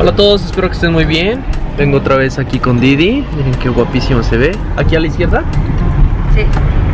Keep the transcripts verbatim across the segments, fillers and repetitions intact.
Hola a todos, espero que estén muy bien. Vengo otra vez aquí con Didi. Miren qué guapísimo se ve. ¿Aquí a la izquierda? Sí.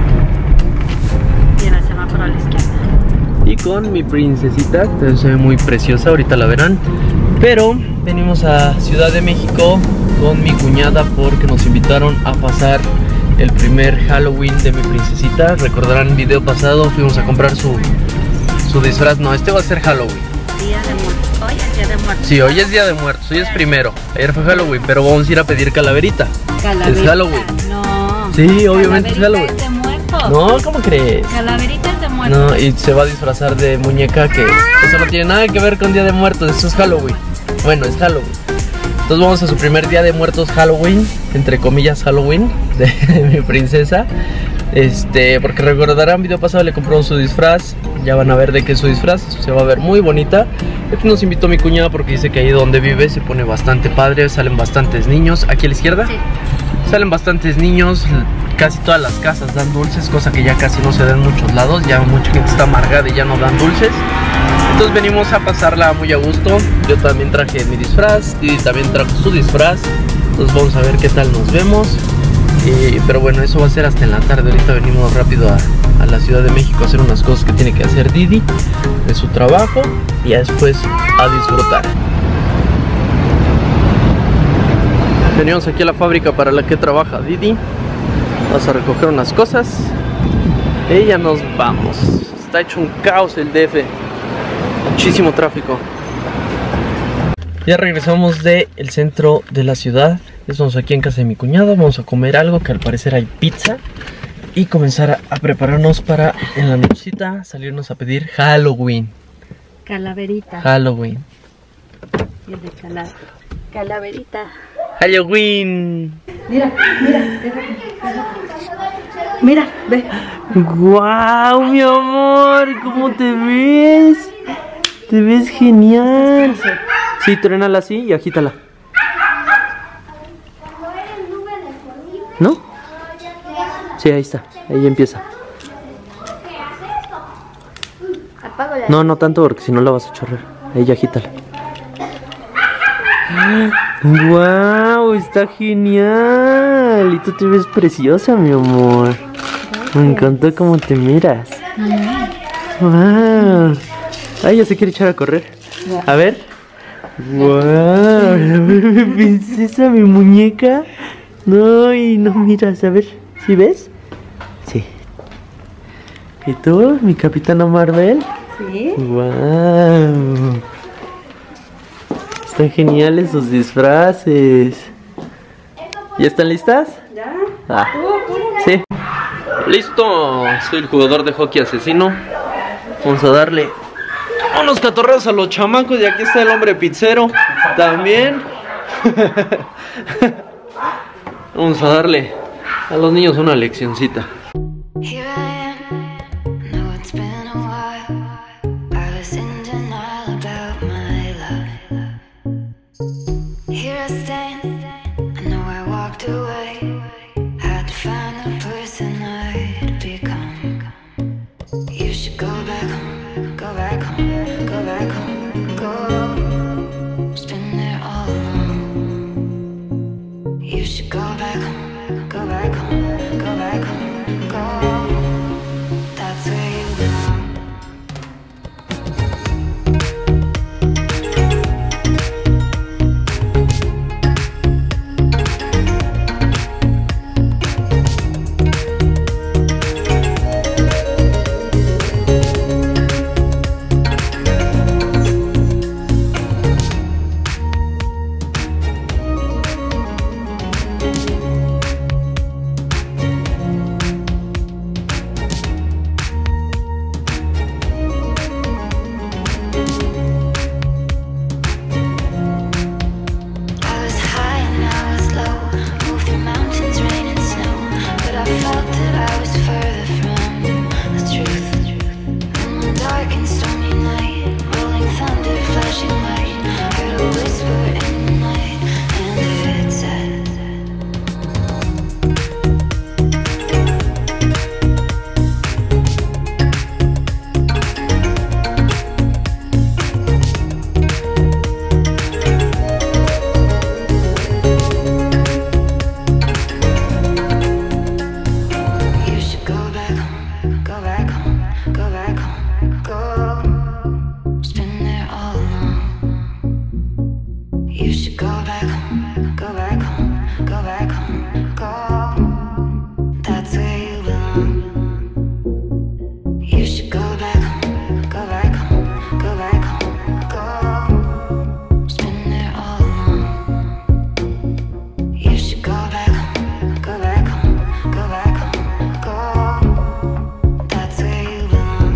Mira, se va para la izquierda. Y con mi princesita, que se ve muy preciosa, ahorita la verán. Pero venimos a Ciudad de México con mi cuñada porque nos invitaron a pasar el primer Halloween de mi princesita. Recordarán el video pasado, fuimos a comprar su, su disfraz. No, este va a ser Halloween. Día de muertos. Hoy es día de muertos. Sí, hoy es día de muertos, hoy es primero. Ayer fue Halloween, pero vamos a ir a pedir calaverita. Calaverita. Es Halloween. No. Sí, obviamente es Halloween. Es de muertos. No, ¿cómo crees? Calaverita es de muertos. No, y se va a disfrazar de muñeca, que eso no tiene nada que ver con Día de Muertos, eso es Halloween. Bueno, es Halloween. Entonces vamos a su primer Día de Muertos Halloween, entre comillas Halloween, de mi princesa. Este, porque recordarán, video pasado le compró su disfraz. Ya van a ver de qué es su disfraz, se va a ver muy bonita. Este nos invitó mi cuñada porque dice que ahí donde vive se pone bastante padre, salen bastantes niños. ¿Aquí a la izquierda? Sí. Salen bastantes niños, casi todas las casas dan dulces, cosa que ya casi no se da en muchos lados. Ya mucha gente está amargada y ya no dan dulces. Entonces venimos a pasarla muy a gusto. Yo también traje mi disfraz, Didi también trajo su disfraz. Entonces vamos a ver qué tal nos vemos. Eh, pero bueno, eso va a ser hasta en la tarde. Ahorita venimos rápido a, a la Ciudad de México a hacer unas cosas que tiene que hacer Didi de su trabajo y ya después a disfrutar. Venimos aquí a la fábrica para la que trabaja Didi. Vamos a recoger unas cosas y ya nos vamos. Está hecho un caos el D F, muchísimo tráfico. Ya regresamos del centro de la ciudad. Estamos aquí en casa de mi cuñado. Vamos a comer algo, que al parecer hay pizza, y comenzar a, a prepararnos para en la nochecita salirnos a pedir Halloween. Calaverita. Halloween. Y el de cala... Calaverita. Halloween. Mira, mira, déjame, déjame. Mira, ve. Guau, mi amor, ¿cómo te ves? Te ves genial. Sí, trénala así y agítala. ¿No? Sí, ahí está, ahí empieza. No, no tanto porque si no la vas a chorrear. Ahí ya agítala. ¡Wow! Está genial. Y tú te ves preciosa, mi amor. Me encantó cómo te miras. ¡Wow! Ay, ya se quiere echar a correr. A ver. ¡Wow! Mi princesa, mi muñeca. No, y no miras, a ver, ¿sí ves? Sí. ¿Y tú, mi Capitana Marvel? Sí. ¡Wow! Están geniales sus disfraces. ¿Ya están listas? ¿Ya? Ah, sí. Listo, soy el jugador de hockey asesino. Vamos a darle unos catorreos a los chamacos. Y aquí está el hombre pizzero también. Vamos a darle a los niños una leccioncita. You should go back home, go back home, go back home, go. You should go back home, go back home, go back home, go. That's where you belong. You should go back home, go back home, go back home, go. It's been there all along. You should go back home, go back home, go back home, go. That's where you belong.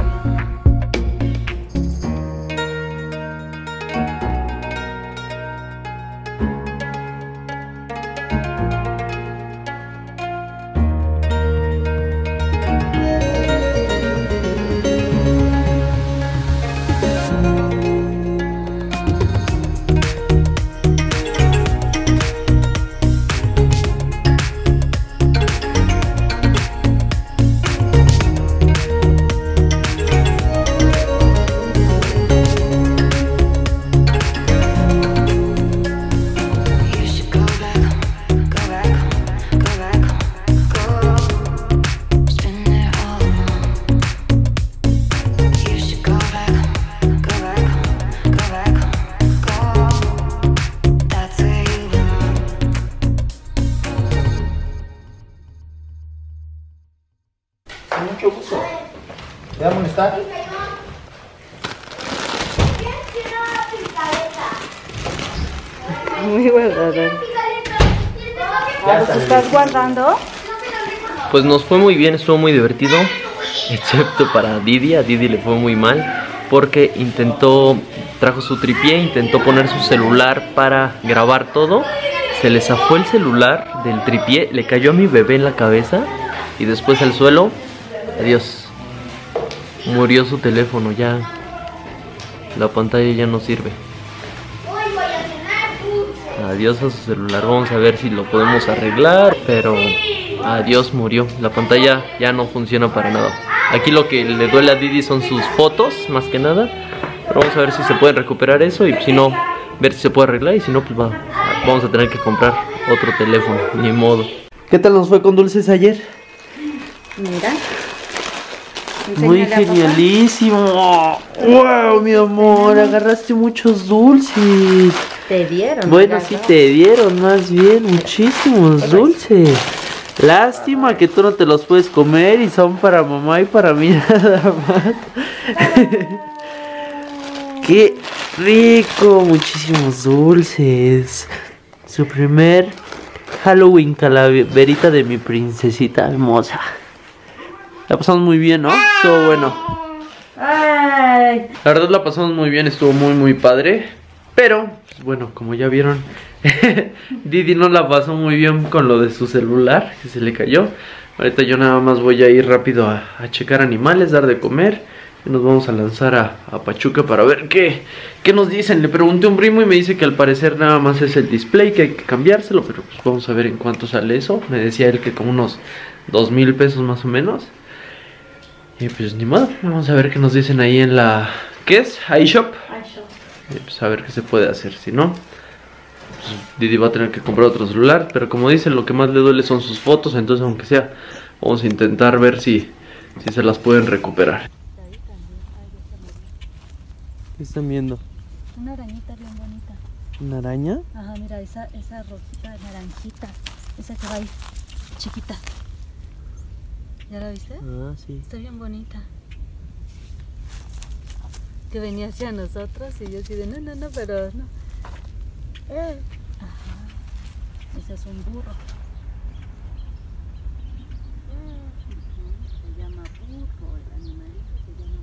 You should go back home, go back home, go back home, go. It's been there all along. You should go back home, go back home, go back home, go. That's where you belong. Mucho gusto. ¿Te va a molestar? Muy guardador. Ah, ¿los estás guardando? Pues nos fue muy bien, estuvo muy divertido, excepto para Didi. A Didi le fue muy mal porque intentó, trajo su tripié, intentó poner su celular para grabar todo. Se le zafó el celular del tripié, le cayó a mi bebé en la cabeza y después al suelo. Adiós. Murió su teléfono, ya la pantalla ya no sirve. Adiós a su celular, vamos a ver si lo podemos arreglar, pero adiós, murió. La pantalla ya no funciona para nada. Aquí lo que le duele a Didi son sus fotos, más que nada. Pero vamos a ver si se puede recuperar eso y si no, ver si se puede arreglar y si no, pues va, vamos a tener que comprar otro teléfono, ni modo. ¿Qué tal nos fue con dulces ayer? Mira. Muy Enséñale a papá. genialísimo. Wow, mi amor, agarraste muchos dulces. Te dieron. Bueno, mira, sí ¿no? te dieron más bien muchísimos dulces. Lástima que tú no te los puedes comer y son para mamá y para mí nada más. Qué rico, muchísimos dulces. Su primer Halloween calaverita de mi princesita hermosa. La pasamos muy bien, ¿no? Estuvo bueno. Ay. La verdad la pasamos muy bien, estuvo muy muy padre. Pero, pues bueno, como ya vieron, Didi no la pasó muy bien con lo de su celular, que se le cayó. Ahorita yo nada más voy a ir rápido a, a checar animales, dar de comer. Y nos vamos a lanzar a, a Pachuca para ver qué, qué nos dicen. Le pregunté a un primo y me dice que al parecer nada más es el display, que hay que cambiárselo. Pero pues vamos a ver en cuánto sale eso. Me decía él que como unos dos mil pesos más o menos. Y pues ni modo, vamos a ver qué nos dicen ahí en la... ¿Qué es? iShop. Y pues a ver qué se puede hacer, si no pues Didi va a tener que comprar otro celular. Pero como dice, lo que más le duele son sus fotos. Entonces aunque sea, vamos a intentar ver si, si se las pueden recuperar. ¿Qué están viendo? Una arañita bien bonita. ¿Una araña? Ajá, mira, esa, esa rojita, naranjita. Esa que va ahí, chiquita. ¿Ya la viste? Ah, sí. Está bien bonita. Que venía hacia nosotros y yo así de no, no, no, pero no. Eh. Ajá. Ese es un burro. Se llama burro, el animalito se llama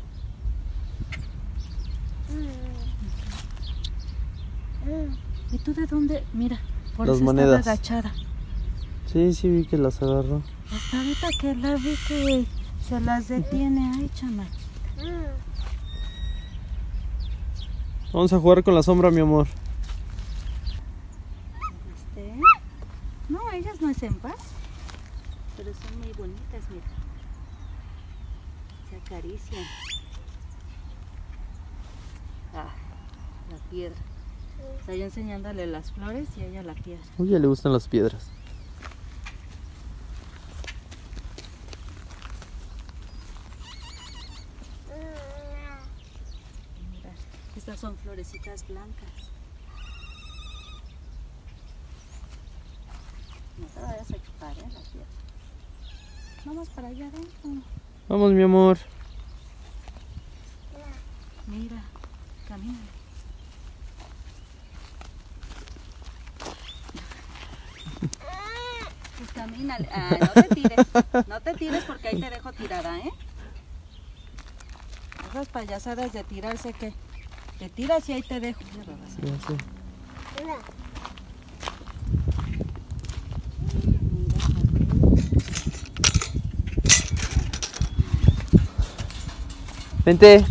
burro. ¿Y tú de dónde? Mira, por Las eso monedas. estaba agachada. Sí, sí vi que las agarró. Hasta ahorita que la vi que se las detiene. Ay, chamaquita. Vamos a jugar con la sombra, mi amor. ¿Viste? No, ellas no hacen paz. Pero son muy bonitas, mira. Se acarician. Ah, la piedra. Está yo enseñándole las flores y a ella la piedra. Uy, ya le gustan las piedras. Mira, estas son florecitas blancas. No te vayas a chupar, ¿eh? La pierna. Vamos para allá adentro. Vamos, mi amor. Mira, camina. Pues camina. Ah, no te tires. No te tires porque ahí te dejo tirada, ¿eh? Esas payasadas de tirarse, ¿qué? Te tiras y ahí te dejo. Ya sé. Vente.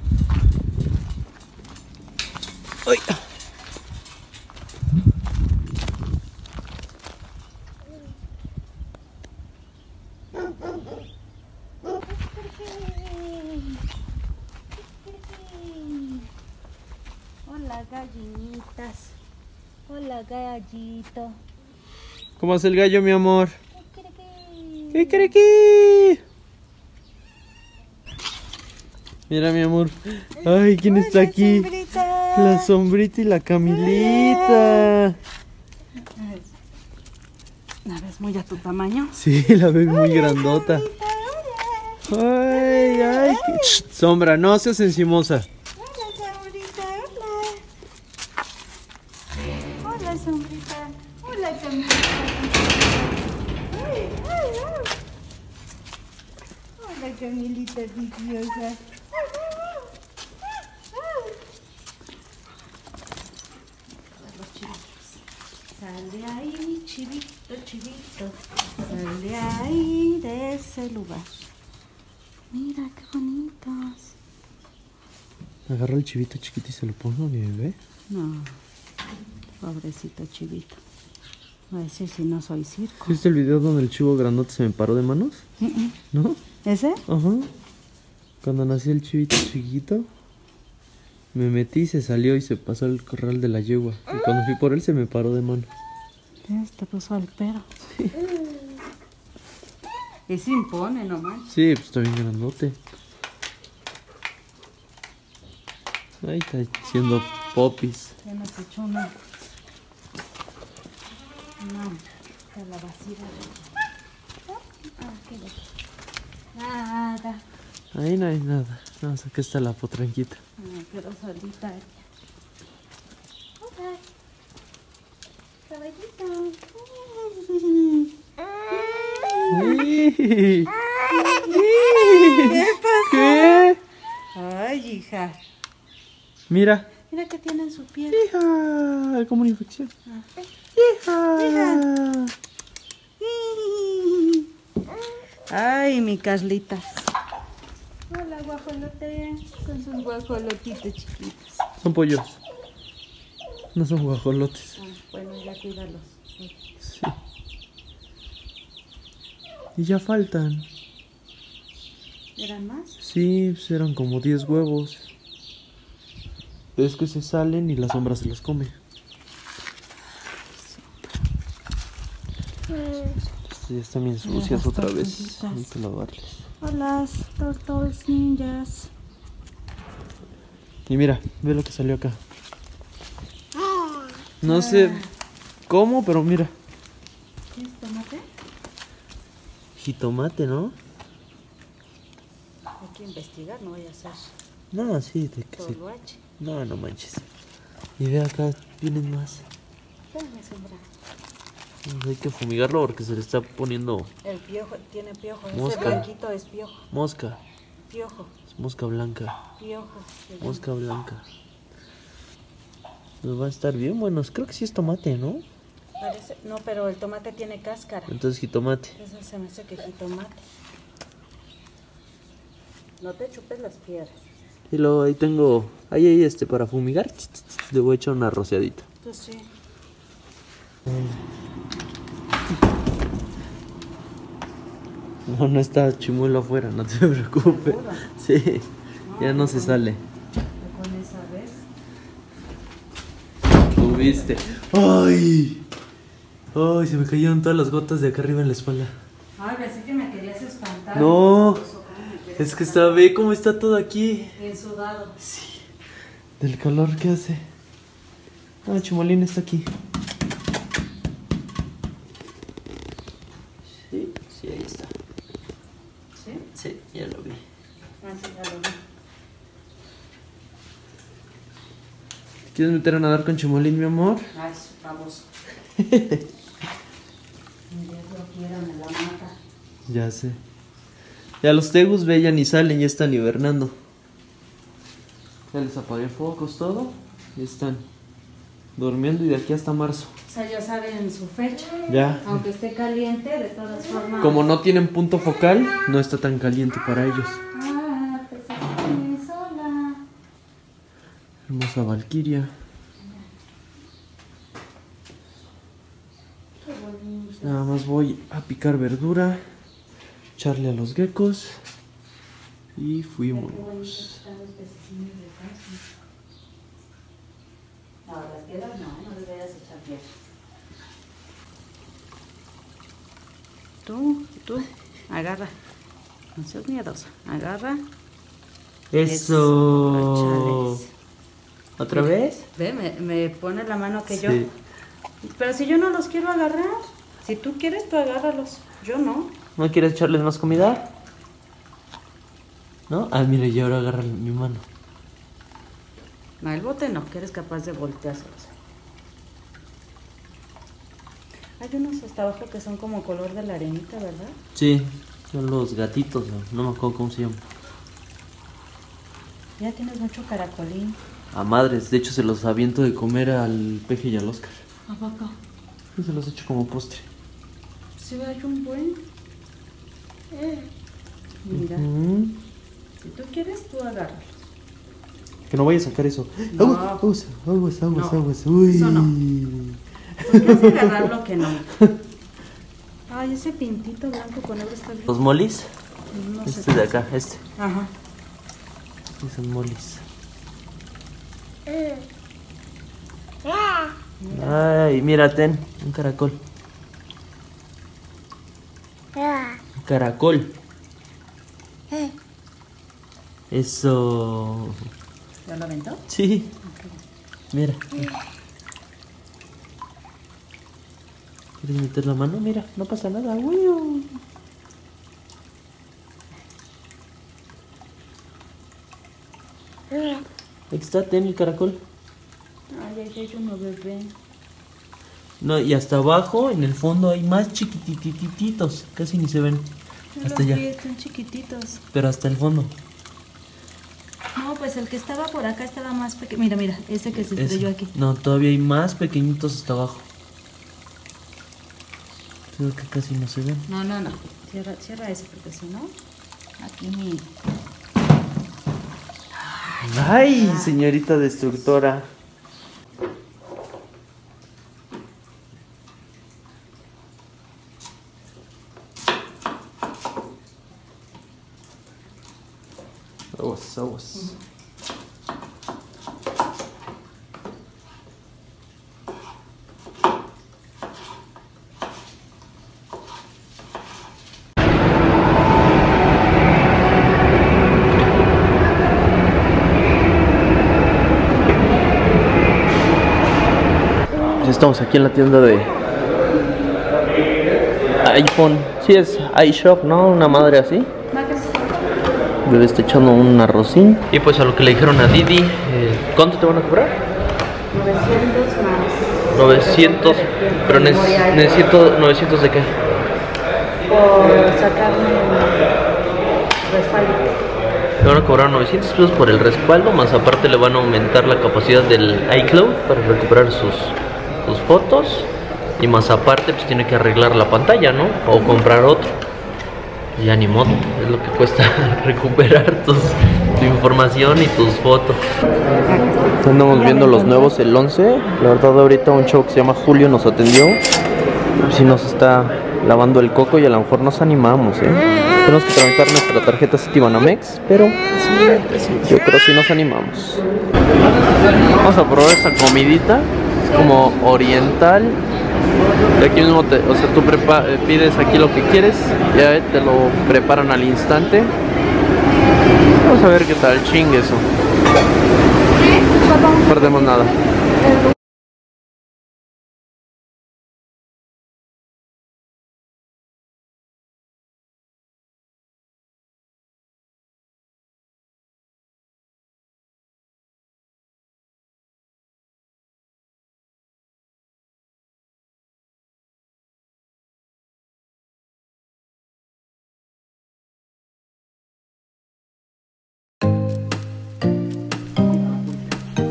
Ay. Hola, gallinitas. Hola, gallito. ¿Cómo hace el gallo, mi amor? ¡Kikiriki! Mira, mi amor. Ay, ¿quién está aquí? Sombrita. La sombrita y la Camilita. ¿La ves muy a tu tamaño? Sí, la veo muy grandota. Ay, ay. qué- Shh, sombra, no seas encimosa. Hola, sombrita, hola. Hola, sombrita. Hola, sombrita. Ay, ay, ay. Hola, Camilita preciosa. Sal de ahí, mi chivito, chivito. Sal de ahí, de ese lugar. Mira, qué bonitos. Agarra el chivito chiquito y se lo pone a mi bebé. No, pobrecito chivito. Va a decir si no soy circo. ¿Viste el video donde el chivo grandote se me paró de manos? Mm, mm. ¿No? ¿Ese? Ajá. Cuando nació el chivito chiquito, me metí y se salió y se pasó al corral de la yegua. Y cuando fui por él se me paró de mano. Te puso al pero. Y se impone nomás. Sí, pues está bien grandote. Ahí está haciendo popis. Ya nos echó una. Una calabacita. Ah, qué bueno. Nada. Ahí no hay nada. No, aquí está la potranquita. Ah, pero solitaria. Hola. Caballito. ¿Qué pasó? ¿Qué? Ay, hija. Mira. Mira que tiene en su piel. Hija, como una infección. Hija. Ay, mi Carlitas. Hola, guajolote. Con sus guajolotitos chiquitos. Son pollos. No son guajolotes. Ah, bueno, ya cuídalos. Sí. Y ya faltan. ¿Eran más? Sí, pues eran como diez huevos. Es que se salen y la sombra se los come. Estas ya están bien sucias otra vez. Hay que lavarles. Hola, tortos ninjas. Y mira, ve lo que salió acá. No sé cómo, pero mira. ¿Qué es tomate? Jitomate, ¿no? Hay que investigar, no vaya a ser No, sí, de que se... toloache. No, no manches. Y ve acá, vienen más. Déjame sembrar. Hay que fumigarlo porque se le está poniendo El piojo, tiene piojo. Ese Mosca. blanquito es piojo. mosca. Piojo, Es mosca blanca. piojo. se llama. Mosca blanca. Pues va a estar bien buenos. Creo que sí es tomate, ¿no? Parece, no, pero el tomate tiene cáscara. Entonces jitomate. Eso se me hace que jitomate. No te chupes las piedras. Y luego ahí tengo, ahí hay este para fumigar. Le voy a echar una rociadita. Pues sí. No, no está chimuelo afuera, no te preocupes. Sí, ya no se sale. Con esa vez. Tuviste. ¡Ay! ¡Ay! Se me cayeron todas las gotas de acá arriba en la espalda. Ay, pensé que me querías espantar. No, Pues, ¿cómo me quieres es que espantar? está, ve cómo está todo aquí. Bien sudado. Sí, del calor que hace. Ah, Chimolín está aquí. ¿Quieres meter a nadar con Chimolín, mi amor? Ay, su baboso. Dios lo quiera, me la mata. Ya sé. Ya los tegus, ve, ya ni salen, ya están hibernando. Ya les apagué focos, todo. Ya están durmiendo y de aquí hasta marzo. O sea, ya saben su fecha. Ya. Aunque esté caliente, de todas formas. Como no tienen punto focal, no está tan caliente para ellos. Ah, pues estoy sola. Hermosa Valquiria. Qué bonito. Nada más voy a picar verdura, echarle a los geckos y fuimos. Están los pececines de casa. No, las piedras no, no deberías echar piedras. Tú, tú, agarra. No seas miedosa. Agarra. Eso. Chales. ¿Otra vez? Ve, me, me pone la mano que Sí. yo. Pero si yo no los quiero agarrar. Si tú quieres, tú agárralos. Yo no. ¿No quieres echarles más comida? ¿No? Ah, mira, y ahora agarra mi mano. No, el bote no, que eres capaz de volteárselos. Hay unos hasta abajo que son como color de la arenita, ¿verdad? Sí, son los gatitos, no, no me acuerdo cómo se llaman. Ya tienes mucho caracolín. A madres, de hecho se los aviento de comer al peje y al Oscar. ¿A poco? Y se los echo como postre. Sí, hay un buen. Mira, Mm, si tú quieres, tú agárralos. Que no vaya a sacar eso. No. Aguas, aguas, aguas, No, aguas. Uy. eso no. ¿Por qué hace agarrar lo que no? Ay, ese pintito blanco con negro está bien. ¿Los molis? No sé Este de qué acá, este. es. Ajá. Estos son molis. Ay, mira, ten, un caracol. Un caracol. Eso. ¿Ya lo aventó? Sí. Mira. ¿Quieres meter la mano? Mira, no pasa nada. Uy. Aquí está, ten el caracol. Ay, ay, ay, uno bebé. No, y hasta abajo, en el fondo, hay más chiquititititos. Casi ni se ven. Yo Hasta los vi, allá. están chiquititos. Pero hasta el fondo. No, pues el que estaba por acá estaba más pequeño. Mira, mira, ese que se Ese. estrelló aquí. No, todavía hay más pequeñitos hasta abajo. Creo que casi no se ven. No, no, no. Cierra, cierra ese, porque si no, aquí mi... Ay, señorita destructora. Aguas, aguas. Ya estamos aquí en la tienda de iPhone. Sí, es iShop, ¿no? Una madre así. Bebé está echando un arrocín. Y pues a lo que le dijeron a Didi, eh, ¿cuánto te van a cobrar? novecientos más. novecientos, pero ne Memorial. necesito novecientos de qué? Por sacarme el respaldo. Le van a cobrar novecientos pesos por el respaldo, más aparte le van a aumentar la capacidad del iCloud para recuperar sus, sus fotos. Y más aparte pues tiene que arreglar la pantalla, ¿no? O comprar otro. Y ya ni modo, es lo que cuesta recuperar tus, tu información y tus fotos. Andamos viendo los nuevos, el once. La verdad ahorita un chavo que se llama Julio nos atendió. Si nos está lavando el coco y a lo mejor nos animamos, ¿eh? Tenemos que tramitar nuestra tarjeta Citibanamex, pero yo creo que sí nos animamos. Vamos a probar esta comidita. Es como oriental. Y aquí mismo, te, o sea, tú prepa pides aquí lo que quieres, ya te lo preparan al instante. Vamos a ver qué tal, chingue eso. No perdemos nada.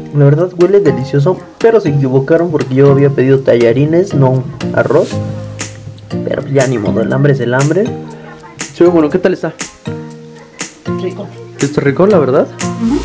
La verdad huele delicioso, pero se equivocaron porque yo había pedido tallarines, no arroz. Pero ya ni modo, el hambre es el hambre. Sí, bueno, ¿qué tal está? Rico. ¿Está rico, la verdad? Uh-huh.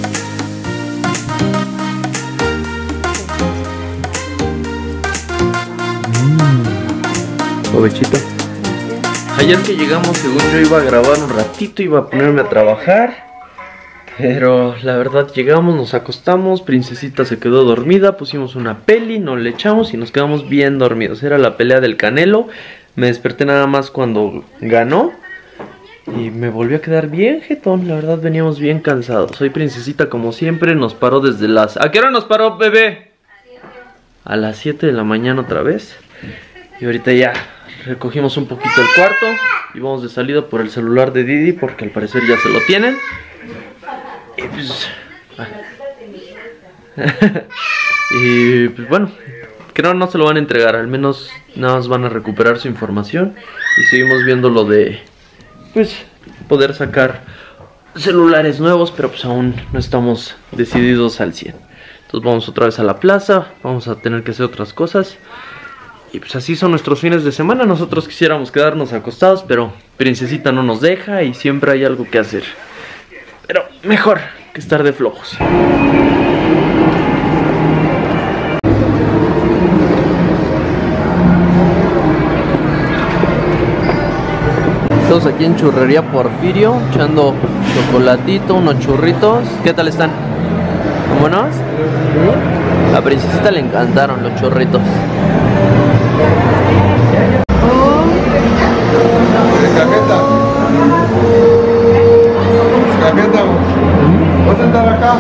Mmm, provechito. Ayer que llegamos, según yo iba a grabar un ratito, iba a ponerme a trabajar. Pero la verdad llegamos, nos acostamos, Princesita se quedó dormida, pusimos una peli, nos le echamos y nos quedamos bien dormidos. Era la pelea del Canelo, me desperté nada más cuando ganó y me volvió a quedar bien jetón, la verdad veníamos bien cansados. Hoy Princesita como siempre nos paró desde las... ¿A qué hora nos paró, bebé? A las siete de la mañana otra vez. Y ahorita ya recogimos un poquito el cuarto y vamos de salida por el celular de Didi porque al parecer ya se lo tienen. Y pues, y pues bueno, creo no se lo van a entregar, al menos nada más van a recuperar su información. Y seguimos viendo lo de, pues, poder sacar celulares nuevos, pero pues aún no estamos decididos al cien. Entonces vamos otra vez a la plaza, vamos a tener que hacer otras cosas. Y pues así son nuestros fines de semana. Nosotros quisiéramos quedarnos acostados, pero Princesita no nos deja y siempre hay algo que hacer. Pero mejor que estar de flojos. Estamos aquí en Churrería Porfirio, echando chocolatito, unos churritos. ¿Qué tal están? ¿Vámonos? A Princesita le encantaron los churritos. Cajeta. Cajeta. ¿Vas a sentar acá?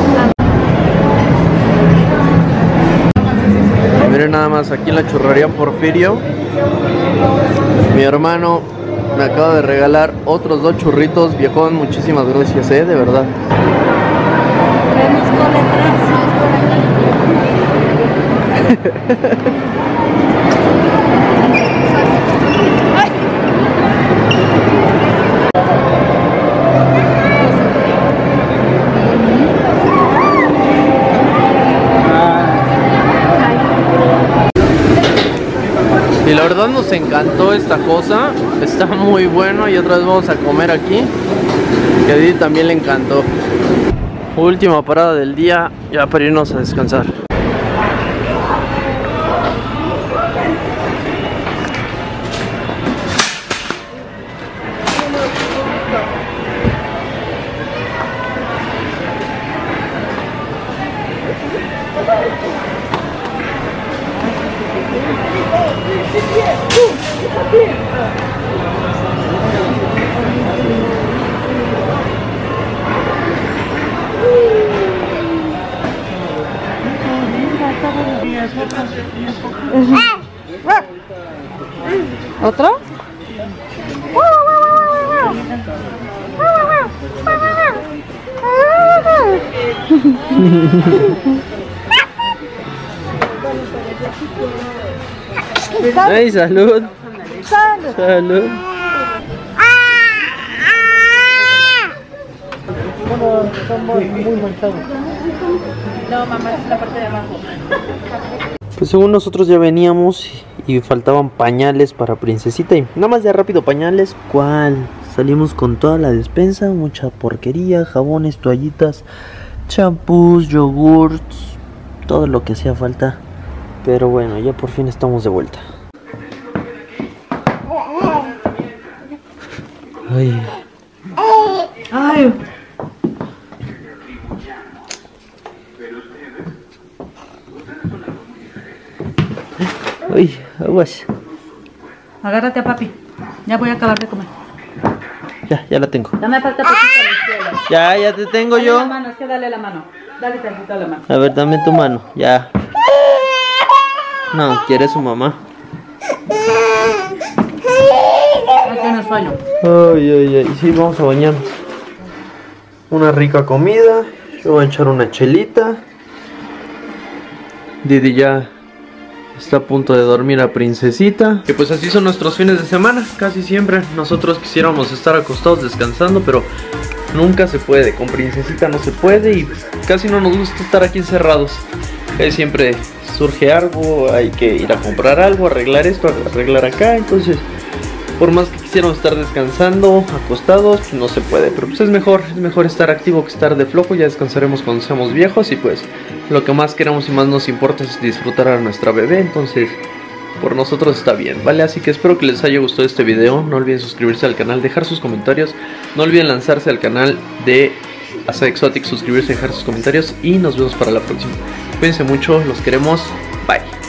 Miren nada más, aquí en la Churrería Porfirio, mi hermano me acaba de regalar otros dos churritos. Viejón, muchísimas gracias, eh, de verdad. Y la verdad nos encantó esta cosa, está muy bueno. Y otra vez vamos a comer aquí, que a Didi también le encantó. Última parada del día, ya para irnos a descansar. ¿Otro? ¡Ay, salud! ¡Salud! ¡Salud! Están muy manchados. No, mamá, es la parte de abajo. Pues según nosotros ya veníamos y faltaban pañales para Princesita. Y nada más de rápido, pañales, ¿cuál? Salimos con toda la despensa, mucha porquería, jabones, toallitas, champús, yogurts, todo lo que hacía falta. Pero bueno, ya por fin estamos de vuelta. Ay. Ay. Ay, aguas. Agárrate a papi. Ya voy a acabar de comer. Ya, ya la tengo. Ya me falta poquito a la izquierda. Ya, ya te tengo Dale yo. la mano, es que dale la mano. Dale tantito la mano. A ver, dame tu mano, ya. No, quiere su mamá. Ya tienes sueño. Ay, ay, ay, sí, vamos a bañarnos. Una rica comida. Yo voy a echar una chelita. Didi ya está a punto de dormir a Princesita. Y pues así son nuestros fines de semana. Casi siempre nosotros quisiéramos estar acostados descansando, pero nunca se puede, con Princesita no se puede y casi no nos gusta estar aquí encerrados. Casi siempre surge algo, hay que ir a comprar algo, arreglar esto, arreglar acá, entonces por más que quisiéramos estar descansando, acostados, pues no se puede, pero pues es mejor, es mejor estar activo que estar de flojo. Ya descansaremos cuando seamos viejos y pues lo que más queremos y más nos importa es disfrutar a nuestra bebé, entonces por nosotros está bien, ¿vale? Así que espero que les haya gustado este video, no olviden suscribirse al canal, dejar sus comentarios, no olviden lanzarse al canal de Asa Exotic, suscribirse, dejar sus comentarios y nos vemos para la próxima. Cuídense mucho, los queremos, bye.